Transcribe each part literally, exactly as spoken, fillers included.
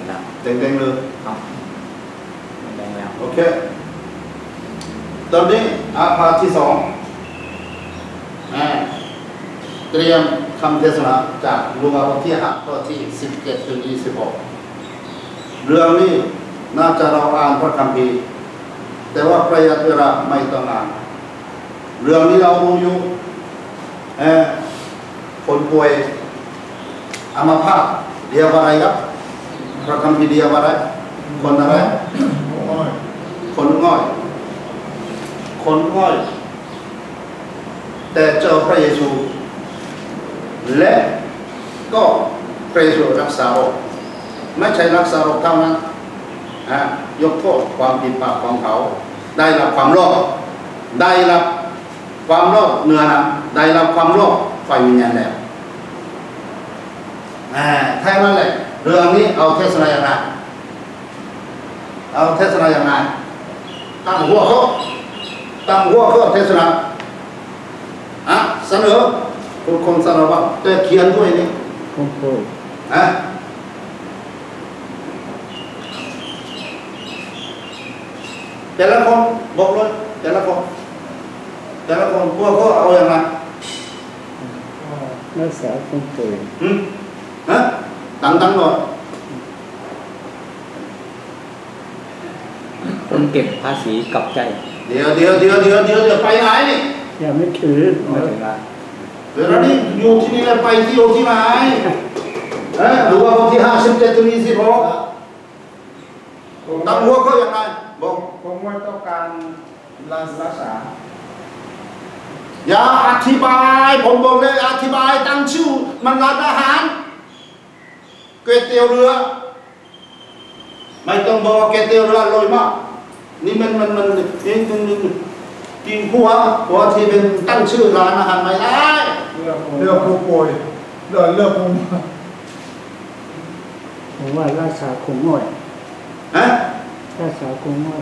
แล้วแดงๆเลยครับแดงแล้วโอเคตอนนี้อาภาที่สองเตรียมคำเทศนาจากลุงอาภาที่ห้าข้อที่สิบเจ็ดถึงยี่สิบหกเรื่องนี้น่าจะเราอ่านพระคัมภีร์แต่ว่าประหยัดเวลาไม่ต้องอ่านเรื่องนี้เรารู้อยู่คนป่วยอัมพาตเรียกว่าอะไรครับพระคัมภีร์เรียกว่าอะไรคนอะไรคนง่อยคนง่อยแต่เจอพระเยซูและก็พระเยซูรักษาโรคไม่ใช่รักษาโรคเท่านั้นยกโทษความผิดบาปของเขาได้รับความโลภได้รับความโลภเนื้อนะได้รับความโลภไฟวิญญาณแล้วแค่นั้นแหละเรื่องนี้เอาเทศนาอย่างไรเอาเทศนาอย่างไรตั้งหัวข้อตั้งหัวข้อเทศนาอ่ะเสนอคุณคนเสนอว่าจะเขียนด้วยนี่คุณครูอ่ะแต่ละคนบอกเลยแต่ละคนแต่ละคนพวกเขาเอาอย่างไรนักศึกษาคุณครูอืมฮะตั้งตั้งหน่อยคนเก็บภาษีกับใจเดี๋ยวเดี๋ยวเดี๋ยวเดี๋ยวเดี๋ยวเดี๋ยวไปไหนนี่ยังไม่ถือไม่ถึงละเดี๋ยวนี้อยู่ที่นี่แล้วไปที่อยู่ที่ไหนเออดูว่าที่ห้าสิบเจ็ดถึงยี่สิบหกตั้งหัวเขาอย่างไรบอกผมว่าต้องการรักษาอย่าอธิบายผมบอกเลยอธิบายตั้งชื่อมันร้านอาหารก๋วยเตี๋ยวเรือไม่ต้องบอกก๋วยเตี๋ยวเรืออร่อยมากนี่มันมันมันนี่นี่กินหัวหัวที่เป็นตั้งชื่อร้านอาหารไม่ได้เลือกผู้ป่วยเลือกเลือกผู้ผมว่ารักษาคงง่อยฮะรักษาคงง่อย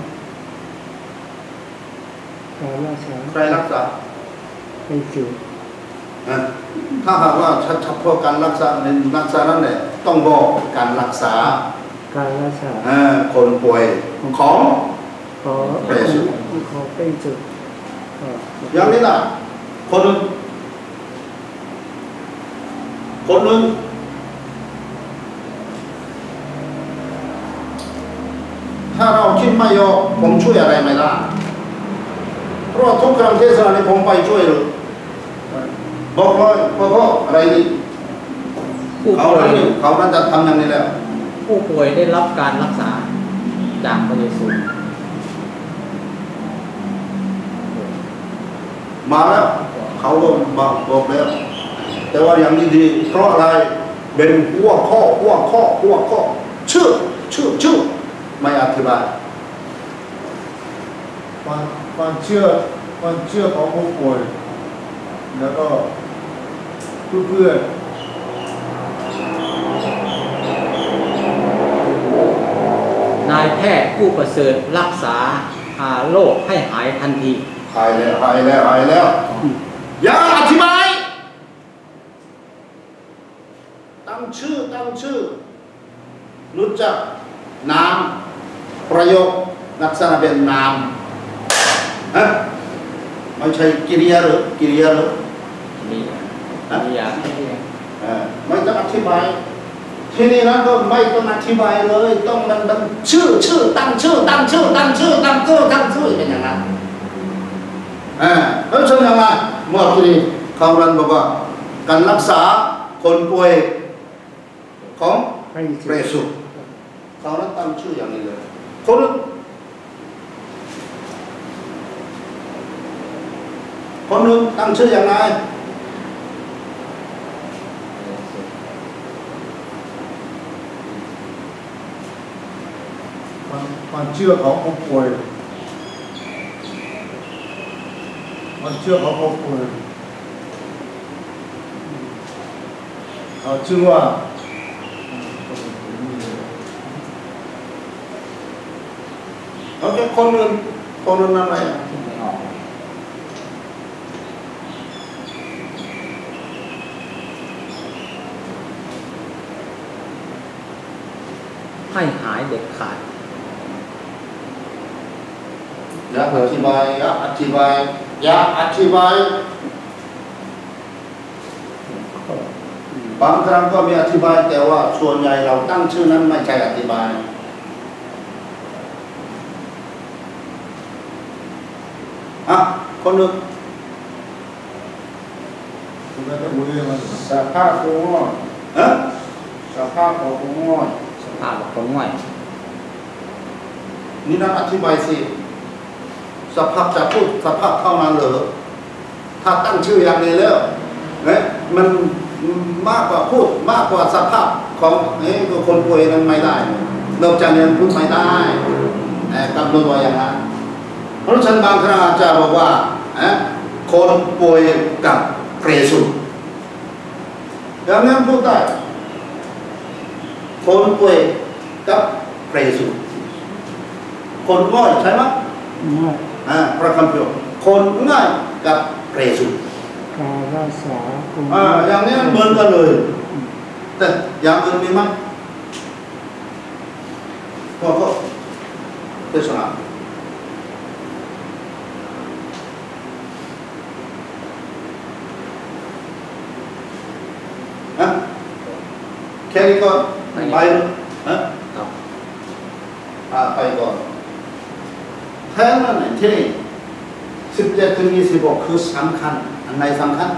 การรักษาใครรักษาไปจิ๋วถ้าหากว่าเฉพาะการรักษาในรักษานั่นแหละต้องบอกการรักษาการรักษาคนป่วยของขอเปรสุขอไปจุดอย่างนี้ล่ะคนหนึ่งคนหนึ่งถ้าเราคิดไม่ยอมผมช่วยอะไรไม่ได้เพราะทุกครั้งเทศนานี้ผมไปช่วยเลยบอกเลยเพราะอะไรนี่เขานั้นเขานั้นจะทำอย่างนี้แล้วผู้ป่วยได้รับการรักษาจากพระเยซูมาแล้วเขาก็บอกบอกแล้วแต่ว่าอย่างนี้ดีเพราะอะไรเป็นหัวข้อหัวข้อหัวข้อชื่อชื่อชื่อไม่อธิบายความความเชื่อความเชื่อของผู้ป่วยแล้วก็เพื่อนนายแพทย์ผู้ประเสริฐรักษาโรคให้หายทันทีหายแล้วหายแล้วหายแล้วอย่าอธิบายตั้งชื่อตั้งชื่อรู้จักนามประโยคลักษณะเป็นนามฮะไม่ใช่กิริยาหรือกิริยาหรือกิริยาไม่ต้องอธิบายที่นี่นะก็ไม่ต้องอธิบายเลยต้องมันมันชื่อชื่อตั้งชื่อตั้งชื่อตั้งชื่อตั้งชื่อตั้งชื่อเป็นอย่างนั้นอ่าแล้วเช่นอย่างไรเมื่อกี้เขาเรียนบอกว่าการรักษาคนป่วยของเปรสุเขานั้นตั้งชื่ออย่างนี้เลยคนคนหนึ่งตั้งชื่ออย่างไรความเชื่อของผู้ป่วยความเชื่อของผู้ป่วยเขาชื่อว่าโอเคคนหนึ่งคนหนึ่งนั่นอะไรถให้หายเด็ดขาดอย่าอธิบายอย่าอธิบายอย่าอธิบายบางครั้งก็มีอธิบายแต่ว่าส่วนใหญ่เราตั้งชื่อนั้นไม่ใช่อธิบายอ่ะคนหนึ่ง Kita boleh masuk. Sapa kumon. ฮะ Sapa kumon. สภาพของคนง่อยนี่นักอธิบายสิสภาพจะพูดสภาพเท่านั้นเหรอถ้าตั้งชื่ออย่างนี้แล้วเนี่ยมันมากกว่าพูดมากกว่าสภาพของนี่ตัวคนป่วยนั้นไม่ได้นอกจากนี้พูดไม่ได้กำหนดไว้อย่างนั้นเพราะฉะนั้นบางครั้งอาจารย์บอกว่าคนป่วยกับเปรสุอย่างนี้พูดได้คนป่วยกับเปรสุคนง่อยใช่ไหมอ่าพระคำพิคนง่ายกับเปรสุการรักษาคุณอ่าอย่างนี้เหมือนกันเลยแต่อย่างอื่นมีไหมก็ก็เทศนาฮะแค่นี้ก็ไปเลยฮะอ่าไปก่อนแท้นั่นไหนที่นี่สิบเจ็ดถึงยี่สิบหกคือสำคัญอันไหนสำคัญ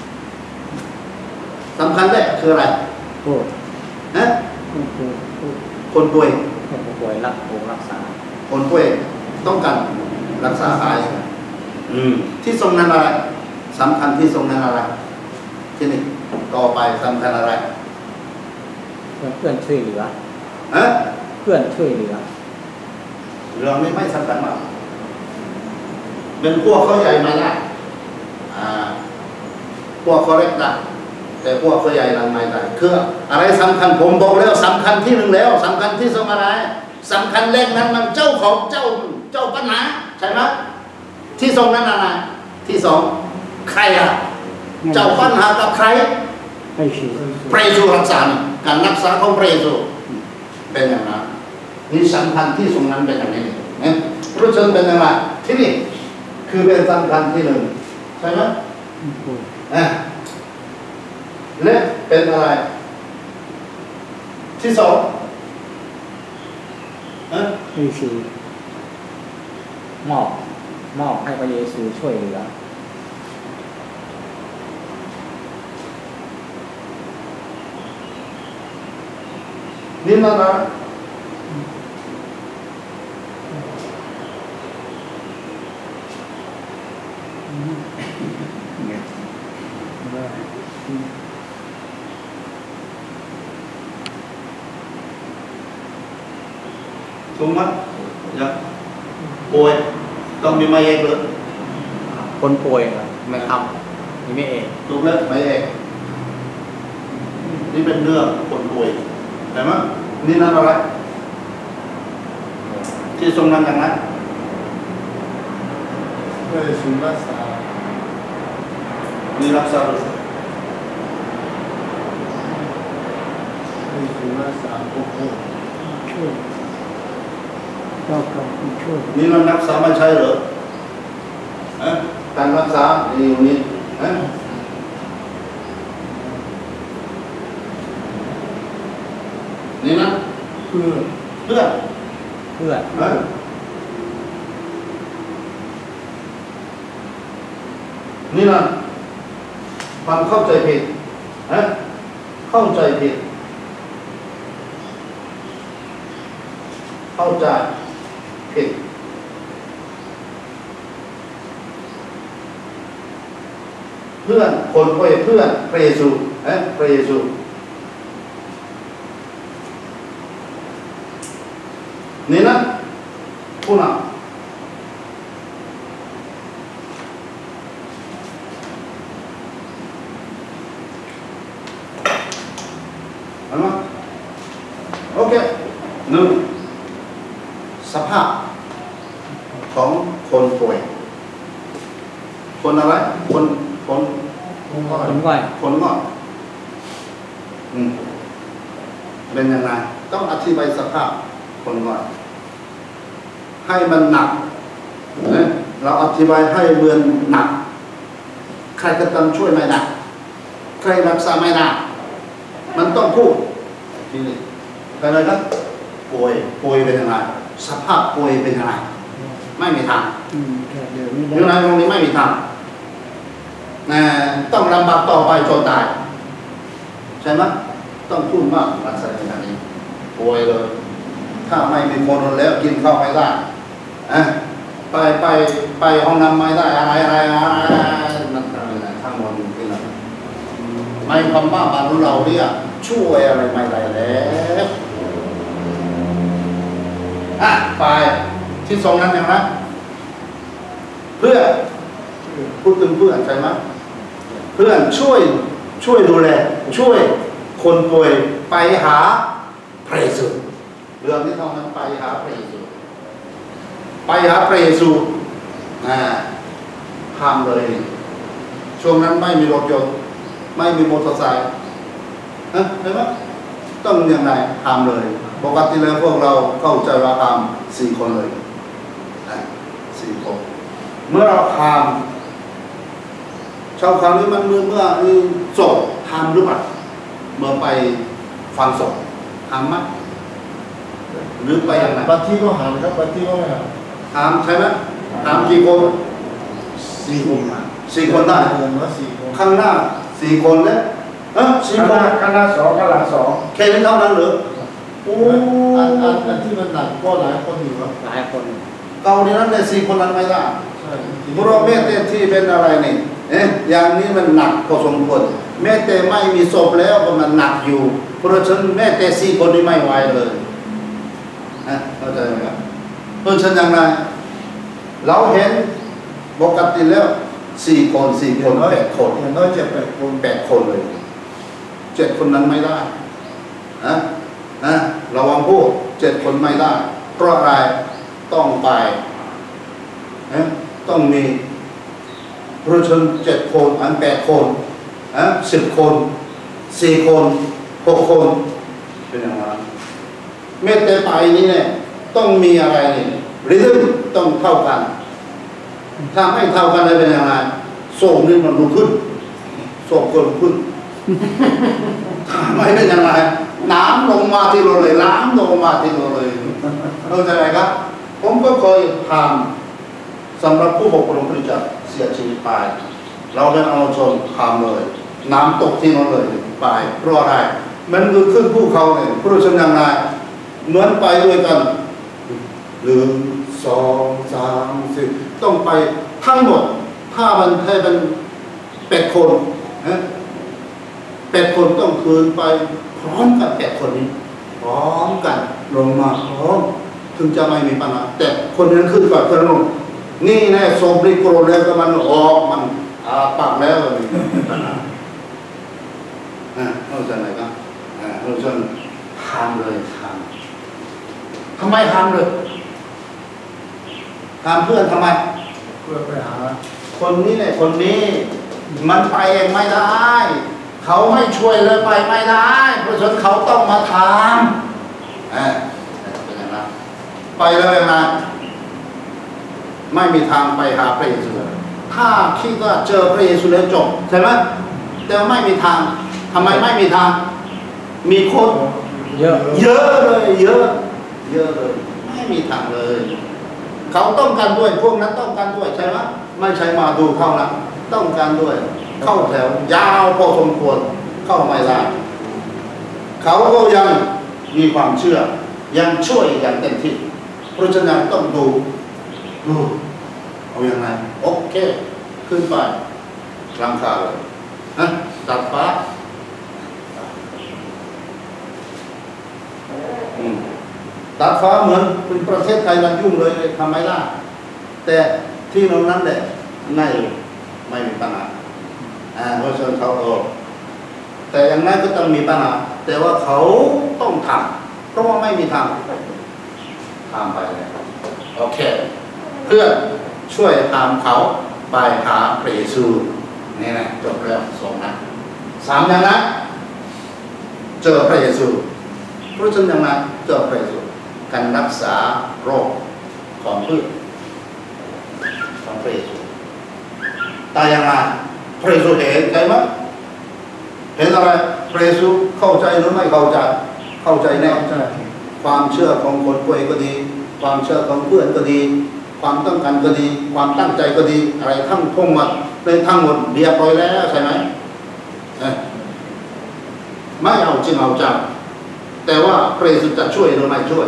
สำคัญแรกคืออะไรพูดนะพูดพูดพูดคนป่วยคนป่วยรักษารักษาคนป่วยต้องการรักษาหายอืมที่ทรงนั้นอะไรสำคัญที่ทรงนั้นอะไรที่นี่ต่อไปสำคัญอะไรเพื่อนช่วยเหลือฮะเพื่อนช่วยเหลือเรื่องนี้ไม่สำคัญมากเป็นพวกเขาใหญ่มาได้อ่าพวกเขาเล็กได้แต่พวกเขาใหญ่นั้นไม่ได้คืออะไรสำคัญผมบอกแล้วสำคัญที่หนึ่งแล้วสำคัญที่สองอะไรสำคัญแรกนั้นมันเจ้าของเจ้าเจ้าปัญหาใช่ไหมที่สองนั้นอะไรที่สองใครอะเจ้าปัญหากับใครไปฉีดเปรสุรักษาการรักษาของเปรสุเป็นอย่างนั้นนี่สำคัญที่สองนั้นเป็นอย่างนี้เนี่ยเพราะฉะนั้นเป็นอย่างไรที่นี่คือเป็นสำคัญที่หนึ่งใช่ไหมอ่ะและเป็นอะไรที่สองอ่ะไปฉีดมอบมอบให้พระเยซูช่วยเหลือนี่นั่นนะถูกไหมอย่าป่วยต้องมีมาเองเลยคนป่วยไม่ทำนี่ไม่เองถูกแล้วมาเองนี่เป็นเรื่องคนป่วยเห็นไหมนี่นั่นอะไรที่ทรงนั้นอย่างนั้นไปสู่รักษานี่รักษาไปสู่รักษาผู้ป่วยช่วยก็กับผู้ช่วยนี่มันรักษาไม่ใช่เหรอการรักษาอยู่นี่นี่นะเพื่อเพื่อนเพื่อนนี่นะความเข้าใจผิดเข้าใจผิดเข้าใจผิดเพื่อนคนป่วยเพื่อนเปรสุเอ๊ะเปรสุนี่นะผู้นำเห็นไหมโอเคหนึ่งสภาพของคนป่วยคนอะไรคนคนผู้ป่วยคนง่อยคนงอกอืมเบเป็นยังไงต้องอธิบายสภาพคนง่อยให้มันหนักนะเราอธิบายให้เมือนหนักใครก็ต้องช่วยไม่ได้ใครรักษาไม่ได้มันต้องพูดทีนี้เป็นอะไรครับป่วยป่วยเป็นยังไงสภาพป่วยเป็นยังไงไม่มีทางอืมแค่เดี๋ยวนี้อยู่ในตรงนี้ไม่มีทางนะต้องลำบากต่อไปจนตายใช่ไหมต้องพูดมากลักษณะอย่างนี้ป่วยเลยถ้าไม่มีคนแล้วกินข้าวไม่ได้อะไปไปไปห้องน้ำไม่ได้อะไรอะไรอะไรนั่นอะไรทั้งหมดนี่แหละไม่คำว่าบรรลุเราเนี่ยช่วยอะไรไม่ได้แล้วอ่ะไปที่สองนั้นอย่างไรเพื่อพูดถึงเพื่อนใช่ไหมเพื่อนช่วยช่วยดูแลช่วยคนป่วยไปหาพระเยซูเรื่องที่ต้องนั้นไปหาพระเยซูไปหาพระเยซูอ่าทำเลยช่วงนั้นไม่มีรถยนต์ไม่มีมอเตอร์ไซค์นะเห็นไหมต้องยังไงทำเลยปกติแล้วพวกเราเข้าใจว่าทำสี่คนเลยนะสี่คนเมื่อเราทำชาวคราวนี้มันเมื่อเมื่อศพทำหรือเปล่าเมื่อไปฟังศพทำไหมหรือไปยังไงบางที่ก็หันครับบางที่ก็ไม่หันทำใช่ไหมทำกี่คนสี่คนสี่คนได้เงินว่าสี่คนข้างหน้าสี่คนเนี่ยเออสี่ข้างคหนน้าข้างหน้าสองข้างหลังสองแค่นี้เท่านั้นเหรอโอ้อันอันอันที่มันหนักก็หลายคนอยู่ครับหลายคนเกาในนั้นในสี่คนนั้นไม่ได้ใช่เพราะแม้แต่ที่เป็นอะไรนี่เอ๊ะอย่างนี้มันหนักพอสมควรแม้แต่ไม่มีศพแล้วก็มันหนักอยู่เพราะฉะนั้นแม้แต่สี่คนนี้ไม่ไหวเลยนะเข้าใจไหมครับเพราะฉะนั้นอย่างไรเราเห็นปกติแล้วสี่คนสี่คนแปดคนอย่างน้อยเจ็ดแปดคนแปดคนเลยเจ็ดคนนั้นไม่ได้นะนะระวังพูดเจ็ดคนไม่ได้เพราะอะไรต้องไปนะต้องมีเพราะฉะนั้นเจ็ดคนอันแปดคนนะสิบคนสี่คนหกคนเป็นอย่างไรเมื่อแต่ไปนี้เนี่ยต้องมีอะไรนี่ริทึมต้องเท่ากันถ้าไม่เท่ากันเลยเป็นอย่างไรโศกนี่มันรุนขึ้นโศกคนขึ้นถ้าไม่เป็นอย่างไรน้ำลงมาที่เราเลยน้ำลงมาที่เราเลยเข้าใจไหมครับผมก็เคยทำสำหรับผู้บกครองพระเจ้าเสียชีวิตไปเราเป็นเอาชนทำเลยน้ำตกที่เราเลยไปเพราะอะไรมันคือขึ้นภูเขาเนี่ยเพราะฉะนั้นอย่างไรเหมือนไปด้วยกันหนึ่งสองสามสี่ต้องไปทั้งหมดถ้ามันให้เป็นแปดคนนะแปดคนต้องคืนไปพร้อมกันแปดคนนี้พร้อมกันลงมาพร้อมถึงจะไม่มีปัญหาแต่คนนั้นขึ้นก่อนคนนั้นลงนี่แน่โซมริโกรแล้วก็มันออกมันอาปากแล้วมีปัญหาอ่าเข้าใจไหมครับอ่าเข้าใจทำเลยทำทำไมทำเลยทำเพื่อนทำไมเพื่อไปหาคนนี้เนี่ยคนนี้มันไปเองไม่ได้เขาไม่ช่วยเลยไปไม่ได้เพราะฉะนั้นเขาต้องมาทำอ่าเป็นอย่างนั้นไปแล้วยังไงไม่มีทางไปหาพระเยซูถ้าคิดว่าเจอพระเยซูแล้วจบใช่ไหมแต่ไม่มีทางทำไมไม่มีทางมีคนเยอะเยอะเลยเยอะเยอะเลยไม่มีทางเลยเขาต้องการด้วยพวกนั้นต้องการด้วยใช่ไหมไม่ใช่มาดูเข้านะต้องการด้วยเข้าแถวยาวพอสมควรเข้าไม่ได้เขาก็ยังมีความเชื่อยังช่วยอย่างเต็มที่เพราะฉะนั้นต้องดูดูเอาอย่างไรโอเคขึ้นไปหลังคาเลยนะตัดฟ้าอืมตัดฟ้าเหมือนเป็นประเทศไทยมันยุ่งเลยทำไม่ได้แต่ที่โน้นนั้นแหละง่ายเลยไม่มีปัญหาอ่าเพราะฉะนั้นเขาโอ้แต่อย่างนั้นก็ต้องมีปัญหาแต่ว่าเขาต้องทำเพราะว่าไม่มีทางทำไปเลยโอเคเพื่อช่วยตามเขาไปหาพระเยซูนี่นะจบแล้วสองนะสามอย่างนะเจอพระเยซูเพราะฉะนั้นยังไงเจ้าพระเยซูการรักษาโรคของพืชของพระเยซูแต่ยังไงพระเยซูเห็นใช่ไหมเห็นอะไรพระเยซูเข้าใจหรือไม่เข้าใจเข้าใจแน่ความเชื่อของคนป่วยก็ดีความเชื่อของเพื่อนก็ดีความต้องการก็ดีความตั้งใจก็ดีอะไรทั้งทั้งหมดเป็นทั้งหมดเรียบร้อยแล้วใช่ไหมไม่เอาจริงเอาจังแต่ว่าพระเยซูจะช่วยหรือไม่ช่วย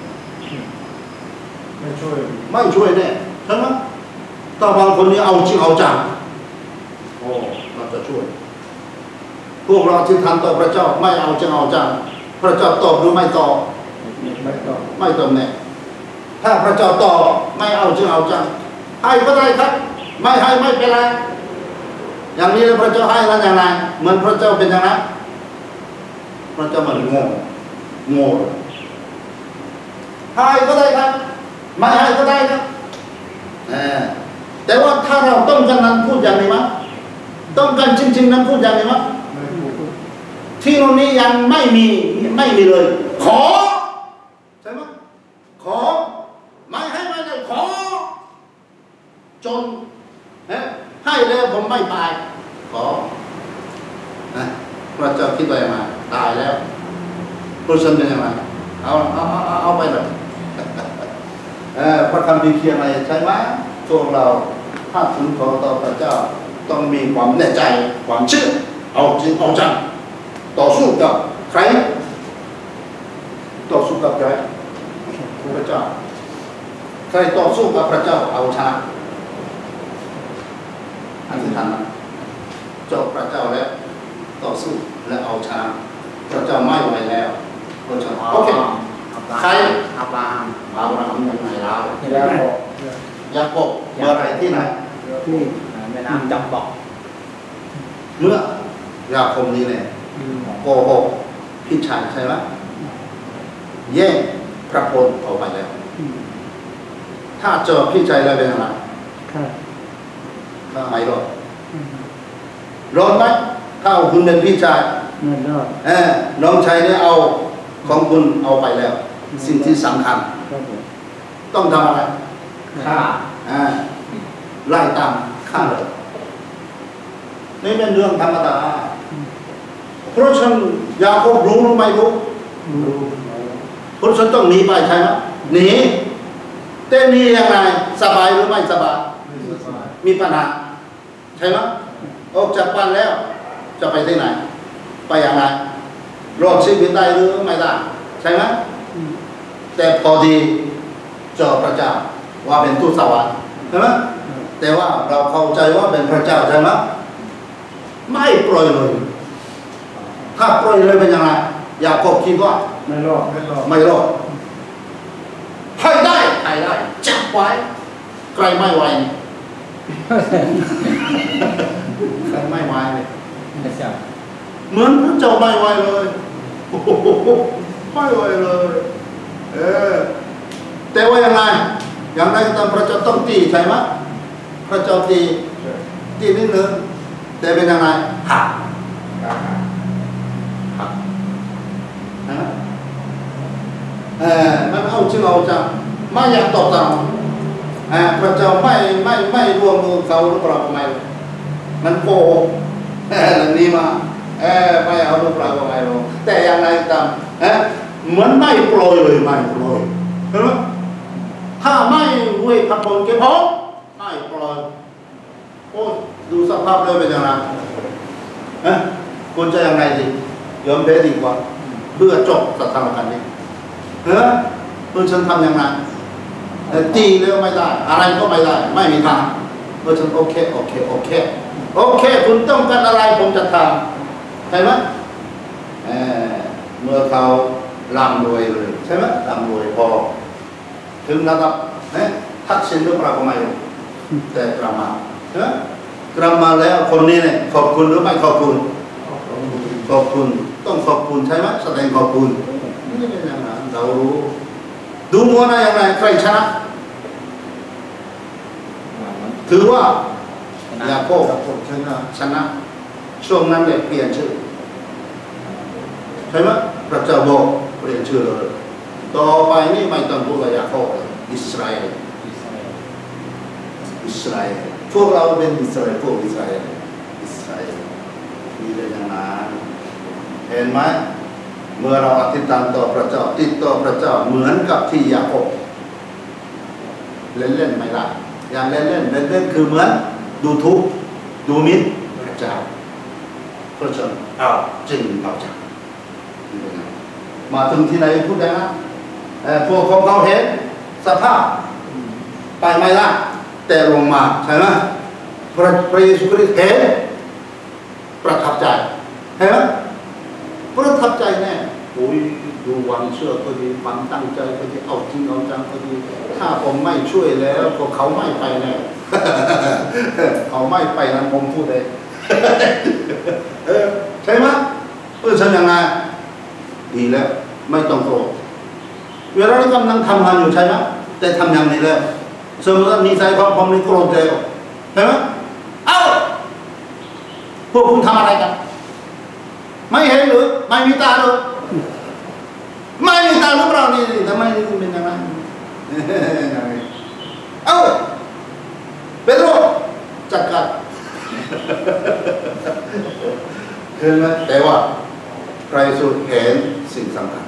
ไม่ช่วยไม่ช่วยแน่ใช่ไหมถ้าบางคนนี้เอาจริงเอาจังโอ้เราจะช่วยพวกเราที่ทำต่อพระเจ้าไม่เอาจริงเอาจังพระเจ้าตอบหรือไม่ตอบไม่ตอบไม่ตอบแน่ถ้าพระเจ้าตอบไม่เอาจริงเอาจังให้ก็ได้ครับไม่ให้ไม่เป็นไรอย่างนี้แล้วพระเจ้าให้แล้วอย่างไรเหมือนพระเจ้าเป็นอย่างนั้นพระเจ้ามันโง่โง่ให้ก็ได้ครับไม่ให้ก็ได้ครับแต่ว่าถ้าเราต้องการนั้นพูดอย่างนี้มั้ยต้องการจริงๆนั้นพูดอย่างนี้มั้ยที่โน่นนี้ยังไม่มีไม่มีเลยขอใช่ไหมขอไม่ให้ไม่ได้ขอจนให้แล้วผมไม่ตายขอนะพระเจ้าคิดว่าอย่างไรตายแล้วพระเจ้าเป็นอย่างไรเอาเอาเอาเอาไปเลยพระคำพิเคียนอะไรใช่ไหมพวกเราถ้าถึงขอต่อพระเจ้าต้องมีความแน่ใจความเชื่อเอาจริงเอาจังต่อสู้กับใครต่อสู้กับใครพระเจ้าใครต่อสู้กับพระเจ้าเอาชนะอันที่ทันนะเจ้าพระเจ้าแล้วต่อสู้และเอาชนะพระเจ้าไม่ไหวแล้วพระเจ้าโอเคใครอับราฮัมอับราฮัมยังไงแล้วยาโคบยาโคบเมื่อไรที่ไหนที่แม่น้ำจำบอกเมื่อยาโคบนี้เนี่ยโกหกพี่ชายใช่ไหมแย่งพระพลออกไปแล้วถ้าเจอพี่ชายแล้วเป็นยังไงถ้าไม่รอดรอดไหมถ้าคุณเป็นพี่ชายไม่รอดเออน้องชายเนี่ยเอาของคุณเอาไปแล้วสิ่งที่สำคัญต้องทำอะไรฆ่าไล่ตามฆ่าเลยนี่เป็นเรื่องธรรมดาเพราะฉันยาโคบรู้หรือไม่รู้เพราะฉันต้องหนีไปใช่ไหมหนีแต่หนียังไงสบายหรือไม่สบายมีปัญหาใช่ไหมออกจากบ้านแล้วจะไปที่ไหนไปยังไงรอดชีวิตได้หรือไม่ได้ใช่ไหมแต่พอดีเจอพระเจ้าว่าเป็นทูตสวรรค์ใช่ไหมแต่ว่าเราเข้าใจว่าเป็นพระเจ้าใช่ไหมไม่ปล่อยเลยถ้าปล่อยเลยเป็นยังไงยาโคบคิดว่าไม่รอดไม่รอดไม่รอดให้ได้ให้ได้จับไว้ใครไม่ไหวใครไม่ไหวเลยเหมือนพระเจ้าไม่ไหวเลยไม่ไหวเลยเออแต่ว่ายังไงอย่างไรก็ตามพระเจ้าต้องตีใช่ไหมพระเจ้าตีตีนิดนึงแต่เป็นยังไงหักหักนะเออมันเอาจริงเอาจังไม่อยากตอบตามพระเจ้าไม่ไม่ไม่รวมมือเขาหรือเปล่าไม่มันโกหกเออนี้มาเออไม่เอาหรือเปล่าไม่รู้แต่อย่างไรตามเออเหมือนไม่ปล่อยเลยไม่ปล่อยเห็นไหมถ้าไม่เวทพระพรเก็บพอไม่ปล่อยโอ้ดูสภาพเลยเป็นยังไงเออคุณจะยังไงดียอมแพ้ดีกว่าเพื่อจบสถานการณ์นี้เออคุณฉันทำยังไงตีเร็วไม่ได้อะไรก็ไม่ได้ไม่มีทางเมื่อฉันโอเคโอเคโอเคโอเคคุณต้องการอะไรผมจะทำใช่ไหมเออเมื่อเขาร่ำรวยเลยใช่ไหมร่ำรวยพอถึงระดับเนี่ยทักษิณหรือเปล่าก็ไม่รู้แต่กลับมาใช่ไหมกลับมาแล้วคนนี้เนี่ยขอบคุณหรือไม่ขอบคุณขอบคุณต้องขอบคุณใช่ไหมแสดงขอบคุณนี่เป็นอย่างนั้นเรารู้ดูมัวนะอย่างไรใครชนะถือว่ายาโคบชนะชนะช่วงนั้นเนี่ยเปลี่ยนชื่อใช่ไหมพระเจ้าบอกเรียนชื่อเลยต่อไปนี่ไม่ต้องพูดว่ายาโคบอิสราเอลอิสราเอลพวกเราเป็นอิสราเอลพวกอิสราเอลอิสราเอลมีเรื่องอย่างนั้นเห็นไหมเมื่อเราอธิษฐานต่อพระเจ้าติดต่อพระเจ้าเหมือนกับที่ยาโคบเล่นเล่นไม่ได้อย่างเล่นเล่นเล่นเล่นคือเหมือนดูทุกดูมิตรพระเจ้าพระเจ้าเอาจริงเอาจังมาถึงที่ไหนพูดได้นะพวกของเขาเห็นสภาพไปไม่ได้แต่ลงมาใช่ไหมพระพระเยซูคริสต์เห็นประทับใจเห็นไหมประทับใจแน่โอ้ยดูวันเชื่อก็ดีความตั้งใจก็ดีเอาจริงเอาจังก็ดีถ้าผมไม่ช่วยแล้วพวกเขาไม่ไปแน่ เขาไม่ไปนั้นผมพูดเลย ใช่ไหมเออฉันยังไงดีแล้วไม่ต้องโกรธเวลาเรากำลังทำงานอยู่ใช่ไหมแต่ทำอย่างนี้แล้วสมมติว่ามีใจความผมนี่โกรธแล้วใช่ไหมเอ้าพวกคุณทำอะไรกันไม่เห็นหรือไม่มีตาหรือไม่มีตาหรือเปล่านี่ทำไมนี่เป็นอย่างนั้นเอ้าเปโตรจัดการเห็นไหมแต่ว่าใครสุดเห็นสิ่งสำคัญ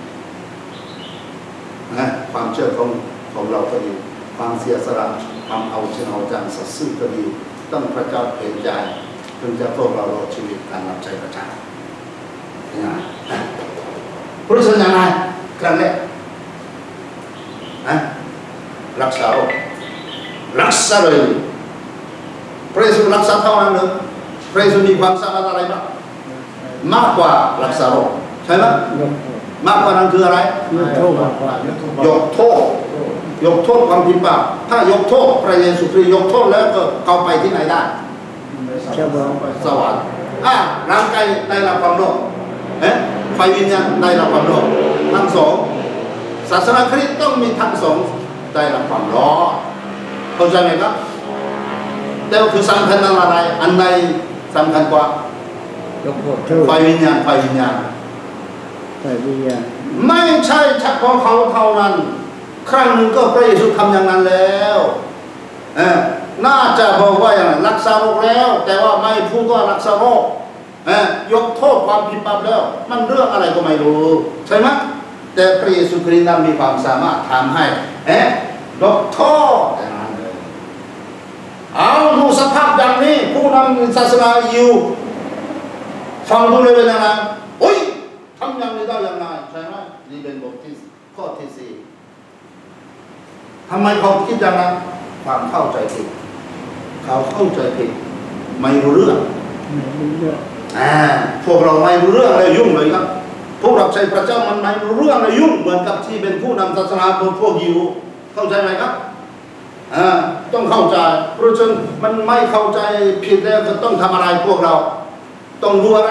นะความเชื่อของของเราก็ดีความเสียสละความเอาจริงเอาจังสัตย์ซื่อก็ดีต้องพระเจ้าเห็นใจถึงจะพวกเรารอดชีวิตการรับใช้พระเจ้าอย่างไรพระเจ้าอย่างไรครั้งแรกนะรักษาโรครักษาเลยพระเยซูรักษาเท่านั้นหรือพระเยซูมีความสามารถอะไรบ้างมากกว่ารักษาโรคใช่ไหมมากกว่านั้นคืออะไรยกโทษยกโทษยกโทษความผิดบาปถ้ายกโทษพระเยซูคริสต์ยกโทษแล้วก็เข้าไปที่ไหนได้สวรรค์อ่ะร่างกายได้รับความโลภเอ๊ะไฟวิญญาณได้รับความโลภทั้งสองศาสนาคริสต์ต้องมีทั้งสองได้รับความรอดเข้าใจไหมครับแต่คือสำคัญอะไรอันใดสำคัญกว่ายกโทษไฟวิญญาณไฟวิญญาณไฟวิญญาณไม่ใช่เฉพาะเขาเท่านั้นครั้งหนึ่งก็พระเยซูทำอย่างนั้นแล้วเออน่าจะบอกว่าอย่างรักษาโรคแล้วแต่ว่าไม่พูดว่ารักษาโรคเออยกโทษความผิดบาปแล้วมันเรื่องอะไรก็ไม่รู้ใช่ไหมแต่พระเยซูคริสต์นั้นมีความสามารถทำให้เอ๊ะยกโทษอย่างนั้นเลยเอาดูสภาพอย่างนี้ผู้นำศาสนาอยู่ฟังดูเลยเป็นยังไงโอ้ยทำอย่างนี้ได้อย่างไรใช่ไหมนี่เป็นบทที่ข้อที่สี่ทำไมเขาคิดอย่างนั้นความเข้าใจผิดเขาเข้าใจผิดไม่รู้เรื่องอ่าพวกเราไม่รู้เรื่องเลยยุ่งเลยครับพวกเราใช้พระเจ้ามันไม่รู้เรื่องเลยยุ่งเหมือนกับที่เป็นผู้นำศาสนาพวกยิวเข้าใจไหมครับอ่าต้องเข้าใจเพราะฉะนั้นมันไม่เข้าใจผิดแล้วจะต้องทำอะไรพวกเราต้องรู้อะไร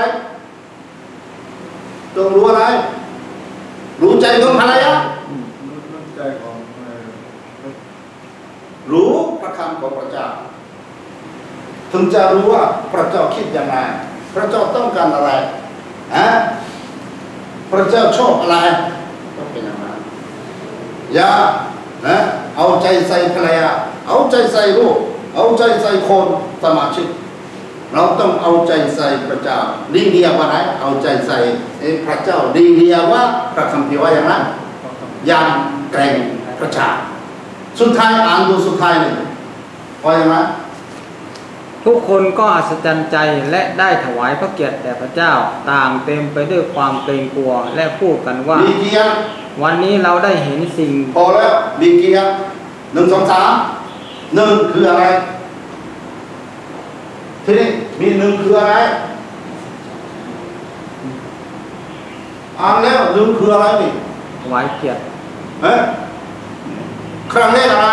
ต้องรู้อะไรรู้ใจของภรรยารู้ใจของรู้พระคำของพระเจ้าถึงจะรู้ว่าพระเจ้าคิดอย่างไรพระเจ้าต้องการอะไรอะพระเจ้าชอบอะไรต้องเป็นอย่างนั้นอย่านะเอาใจใส่ภรรยาเอาใจใส่ลูกเอาใจใส่คนสมาชิกเราต้องเอาใจใส่พระเจ้าดีเดียว่าไรเอาใจใส่พระเจ้าดีเดียว่าพระคัมภีร์ว่าอย่างนั้นอย่างแกร่งพระเจ้าสุดท้ายอ่านดูสุดท้ายหนึ่งว่าอย่างไรทุกคนก็อัศจรรย์ใจและได้ถวายพระเกียรติแด่พระเจ้าต่างเต็มไปด้วยความเกรงกลัวและพูดกันว่าวันนี้เราได้เห็นสิ่งพอแล้วมีเกียรติหนึ่งสองสามหนึ่งคืออะไรทีนี้มีหนึ่งคืออะไรอ่านแล้วหนึ่งคืออะไรนี่ถวายเกียรติเอ๊ะครั้งแรกอะไร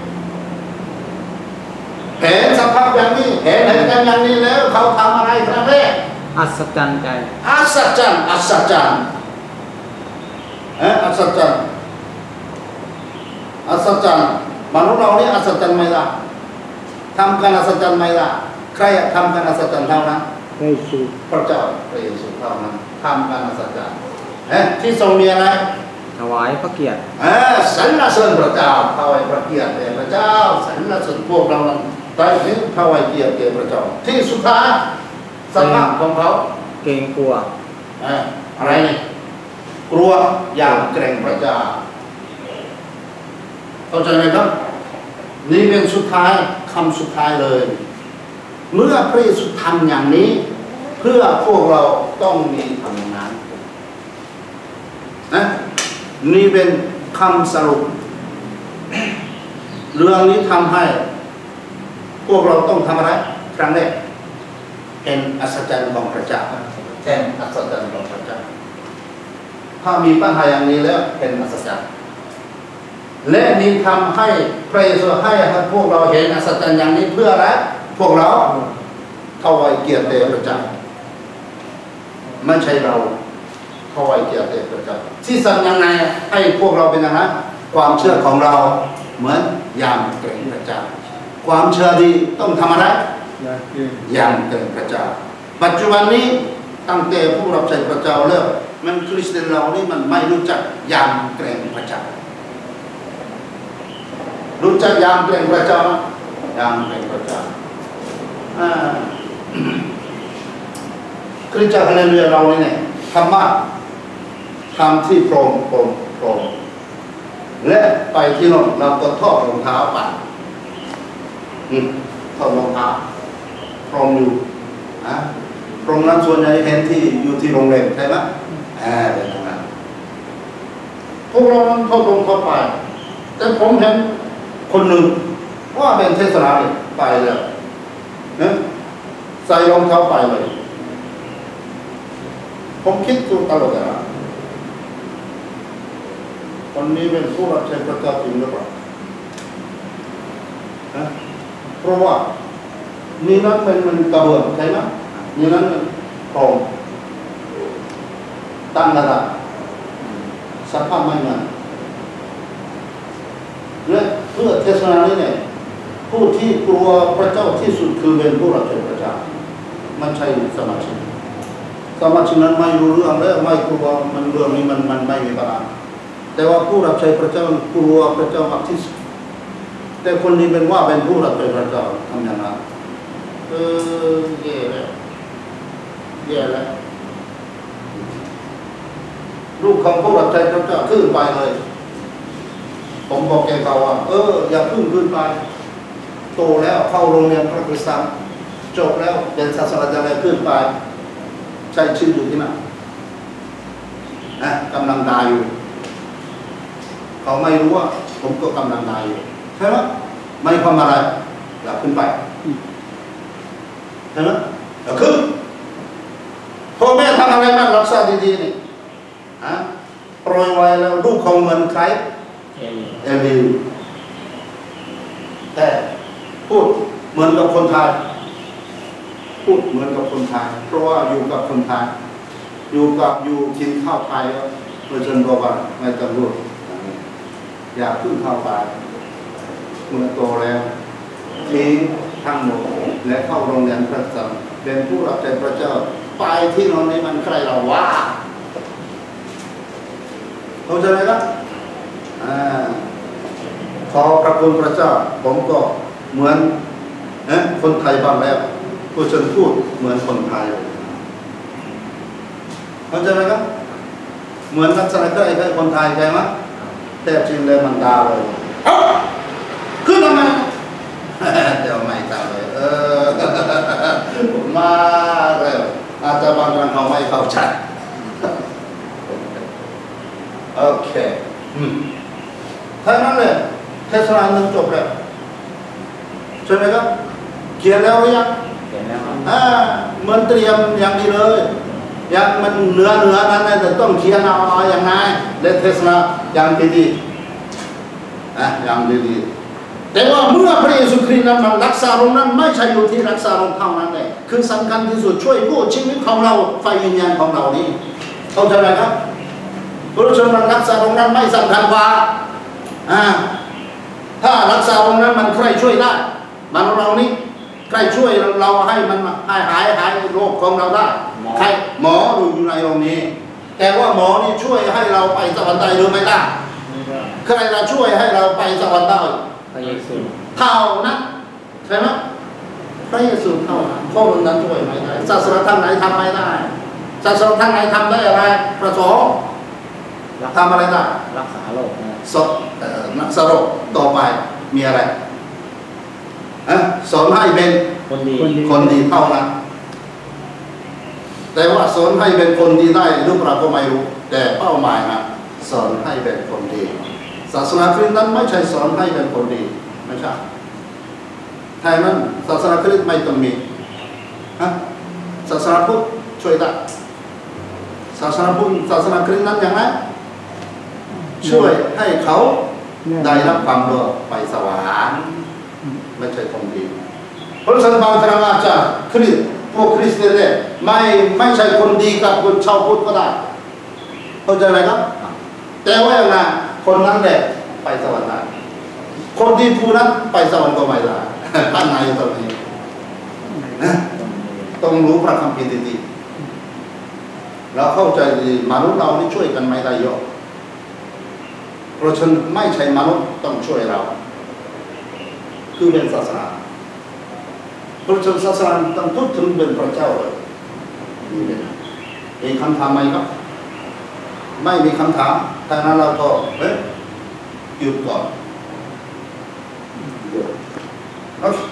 เห็นสภาพอย่างนี้เห็นเหตุการณ์อย่างนี้แล้วเขาทำอะไรครั้งแรกอัศจรรย์ใจอัศจรรย์อัศจรรย์เอ๊ะอัศจรรย์อัศจรรย์มนุษย์เราเนี่ยอัศจรรย์ไหมล่ะทำการอัศจรรย์ไหมล่ะใครทำการอัศจรรย์เท่านั้นพระเยซูพระเจ้าพระเยซูเท่านั้นทำการอัศจรรย์เอ๊ะที่ทรงมีอะไรถวายพระเกียรติสรรเสริญพระเจ้าถวายพระเกียรติแด่พระเจ้าสรรเสริญพวกเรานั้นได้เห็นถวายเกียรติแด่พระเจ้าที่สุดท้ายสภาพของเขาเกรงกลัวอะไรนี่กลัวอย่างเกรงพระเจ้าเข้าใจไหมครับนี่เป็นสุดท้ายคำสุดท้ายเลยเมื่อพระเยซูทำอย่างนี้เพื่อพวกเราต้องมีทำงานนะนี่เป็นคำสรุปเรื่องนี้ทำให้พวกเราต้องทำอะไรครั้งแรกเป็นอัศจรรย์ของพระเจ้าเป็นอัศจรรย์ของพระเจ้าถ้ามีปัญหาอย่างนี้แล้วเป็นอัศจรรย์และนี่ทำให้พระเยซูให้พวกเราเห็นอัศจรรย์อย่างนี้เพื่ออะไรพวกเราถวายเกียรติแด่พระเจ้าไม่ใช่เราถวายเกียรติแด่พระเจ้าที่สั่งยังไงให้พวกเราเป็นอย่างนั้นความเชื่อของเราเหมือนยามเกรงพระเจ้าความเชื่อดีต้องทำอะไรยามเกรงพระเจ้าปัจจุบันนี้ตั้งแต่ผู้รับใช้พระเจ้าแล้วมันคริสเตียนเรานี่มันไม่รู้จักยามเกรงพระเจ้ารู้จักยามเกรงพระเจ้ายามเกรงพระเจ้าคริสตจักรฮาเลลูยาเราเนี่ยธรรมะทำที่พรมพรมพรมและไปที่นั่นเราก็ทอดรองเท้าไปทอดรองเท้าพรมอยู่นะพรมนั้นส่วนใหญ่เห็นที่อยู่ที่โรงแรมใช่ไหมอ่าเป็นอย่างนั้นพวกเรานั้นทอดรองเท้าไปแต่ผมเห็นคนหนึ่งว่าเป็นเทศนาเนี่ยไปแล้วนะใส่รองเท้าไปเลยผมคิดอยู่ตลอดเวลาคนนี้เป็นผู้รับใช้พระเจ้าจริงหรือเปล่านะเพราะว่านี่นั้นเป็นมันกระเบื้องใช่ไหมนี่นั้นโครงตั้งระดับสภาพไม่เหมือนและเพื่อเทศนานี้เนี่ยผู้ที่กลัวพระเจ้าที่สุดคือเป็นผู้รับใช้พระเจ้ามันใช่สมาชิกสมาชิกนั้นไม่รู้เรื่องและไม่กลัวมันเรื่องนี้มันมันไม่มีปัญหาแต่ว่าผู้รับใช้พระเจ้ากลัวพระเจ้ามากที่สุดแต่คนนี้เป็นว่าเป็นผู้รับใช้พระเจ้าทำอย่างนั้นเออแย่แล้วแย่แล้วลูกของผู้รับใช้พระเจ้าขึ้นไปเลยผมบอกแกเขาว่าเอออย่าพึ่งขึ้นไปโตแล้วเข้าโรงเรียนพระคริสต์จบแล้วเป็นศาสนาจารย์ขึ้นไปใช้ชื่ออยู่ที่นั่นนะกำลังตายอยู่เขาไม่รู้ว่าผมก็กำลังตายอยู่ใช่ไหมไม่ความอะไรอย่าขึ้นไปใช่ไหมอย่าขึ้นพ่อแม่ทำอะไรบ้างรักษาดีๆนี่ฮะปล่อยไว้แล้วลูกของเงินใครเอลิวแต่พูดเหมือนกับคนไทยพูดเหมือนกับคนไทยเพราะว่าอยู่กับคนไทยอยู่กับอยู่กินข้าวไทยเมื่อจนบอกว่าไม่ต้องรู้อยากพึ่งเข้าไปเมื่อโตแล้วทิ้งทั้งหมดและเข้าโรงเรียนพระสังเป็นผู้รับใช้พระเจ้าไปที่โน่นนี่มันใครเราว่าเข้าใจไหมครับขอพระคุณพระเจ้าผมก็เหมือนนะคนไทยบ้างแล้วผู้ชนพูดเหมือนคนไทยเข้าใจไหมครับเหมือนลักษณะก็ไอ้แค่คนไทยใช่ไหมแต่จริงเลยมันดาวเลยขึ้นทำไมเดี๋ยวไม่ตามเลยเออมาเลยอาจจะบางครั้งเขาไม่เข้าใจโอเคท่านั้นเลยเทศนาหนึ่งจบแล้วใช่ไหมครับเขียนแล้วหรือยังเขียนแล้วครับอ่าเหมือนเตรียมอย่างนี้เลยอย่างมันเนื้อเนื้อนั้นเนี่ยจะต้องเขียนเอาอย่างไรเล่นเทศนาอย่างดีๆนะอย่างดีๆแต่ว่าเมื่อพระเยซูคริสต์นั้นมันรักษาโรคนั้นไม่ใช่อยู่ที่รักษาโรคเท่านั้นเลยคือสำคัญที่สุดช่วยกู้ชีวิตของเราไฟวิญญาณของเรานี้เข้าใจไหมครับผู้ชมมันรักษาโรคนั้นไม่สำคัญกว่าอ่าถ้ารักษาตรงนั้นมันใครช่วยได้มันเรานี่ใครช่วยเราให้มันหายหายหายโรคของเราได้ใครหมอดูอยู่ในโรงนี้แต่ว่าหมอนี่ช่วยให้เราไปสวรรค์ได้หรือไม่ได้ใครจะช่วยให้เราไปสวรรค์ได้พระเยซูเท่านั้นใช่ไหมพระเยซูเท่านั้นข้อมูลนั้นช่วยไม่ได้ศาสนาทางไหนทำไม่ได้ศาสนาทางไหนทำได้อะไรประสงค์ทำอะไรได้รักษาโรคสอนนักสรุปต่อไปมีอะไรสอนให้เป็นคนดีคนดีเท่านั้นแต่ว่าสอนให้เป็นคนดีได้หรือเปล่าก็ไม่รู้แต่เป้าหมายนะสอนให้เป็นคนดีศาสนาคริสต์นั้นไม่ใช่สอนให้เป็นคนดีไม่ใช่ไทยนั้นศาสนาคริสต์ไม่ต้องมีศาสนาพุทธช่วยได้ศาสนาพุทธศาสนาคริสต์นั้นอย่างไรช่วยให้เขาได้รับความรอดไปสวรรค์ไม่ใช่คนดีเพราะฉะนั้นบางครั้งอาจจะคริสต์พวกคริสเตียนเนี่ยไม่ไม่ใช่คนดีกับคนชาวพุทธก็ได้เข้าใจไหมครับแต่ว่าอย่างนั้นคนนั้นแหละไปสวรรค์ได้คนดีผู้นั้นไปสวรรค์ก็ไม่ได้ท่านนายตรงนี้นะต้องรู้พระคัมภีร์ดีๆเราเข้าใจดีมนุษย์เรานี่ช่วยกันไม่ได้เยอะเพราะฉะนั้นไม่ใช่มนุษย์ต้องช่วยเราคือเป็นศาสนาเพราะฉะนั้นศาสนาต้องพูดถึงเป็นพระเจ้าเลยนี่เลยมีคำถามไหมครับไม่มีคำถามถ้านั้นเราก็เอ๊ะหยุดก่อนหยุด